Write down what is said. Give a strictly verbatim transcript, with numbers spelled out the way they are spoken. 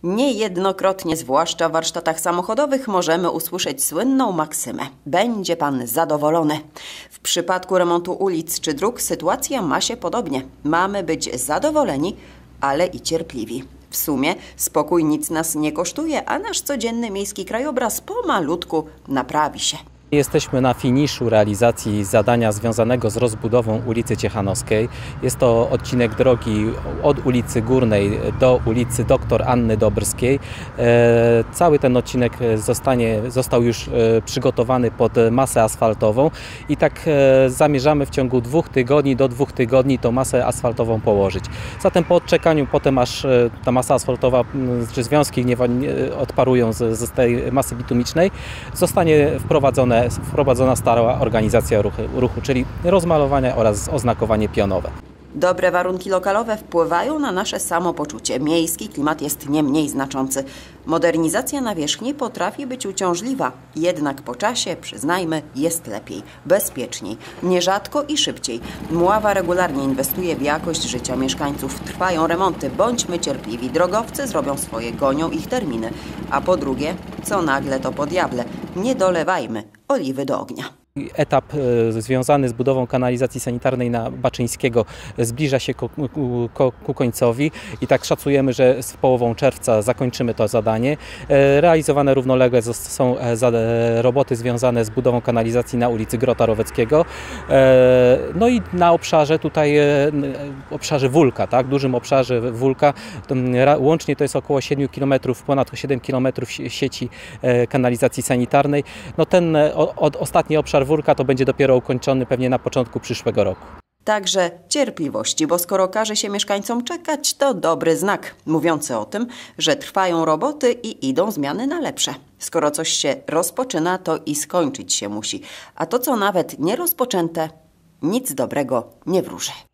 Niejednokrotnie, zwłaszcza w warsztatach samochodowych, możemy usłyszeć słynną maksymę: będzie pan zadowolony. W przypadku remontu ulic czy dróg sytuacja ma się podobnie. Mamy być zadowoleni, ale i cierpliwi. W sumie spokój nic nas nie kosztuje, a nasz codzienny miejski krajobraz pomalutku naprawi się. Jesteśmy na finiszu realizacji zadania związanego z rozbudową ulicy Ciechanowskiej. Jest to odcinek drogi od ulicy Górnej do ulicy Doktor Anny Dobrskiej. Cały ten odcinek zostanie, został już przygotowany pod masę asfaltową i tak zamierzamy w ciągu dwóch tygodni do dwóch tygodni tą masę asfaltową położyć. Zatem po odczekaniu potem, aż ta masa asfaltowa czy związki nie odparują z, z tej masy bitumicznej, zostanie wprowadzone wprowadzona stara organizacja ruchu, ruchu, czyli rozmalowanie oraz oznakowanie pionowe. Dobre warunki lokalowe wpływają na nasze samopoczucie. Miejski klimat jest nie mniej znaczący. Modernizacja nawierzchni potrafi być uciążliwa, jednak po czasie, przyznajmy, jest lepiej, bezpieczniej, nierzadko i szybciej. Mława regularnie inwestuje w jakość życia mieszkańców. Trwają remonty, bądźmy cierpliwi. Drogowcy zrobią swoje, gonią ich terminy. A po drugie, co nagle to po diable, nie dolewajmy oliwy do ognia. Etap związany z budową kanalizacji sanitarnej na Baczyńskiego zbliża się ku, ku, ku końcowi i tak szacujemy, że z połową czerwca zakończymy to zadanie. Realizowane równolegle są roboty związane z budową kanalizacji na ulicy Grota Roweckiego. No i na obszarze tutaj, obszarze Wólka, tak, dużym obszarze Wólka, łącznie to jest około siedem kilometrów, ponad siedem kilometrów sieci kanalizacji sanitarnej. No ten od, ostatni obszar Wólka to będzie dopiero ukończony pewnie na początku przyszłego roku. Także cierpliwości, bo skoro każe się mieszkańcom czekać, to dobry znak, mówiący o tym, że trwają roboty i idą zmiany na lepsze. Skoro coś się rozpoczyna, to i skończyć się musi, a to, co nawet nie rozpoczęte, nic dobrego nie wróży.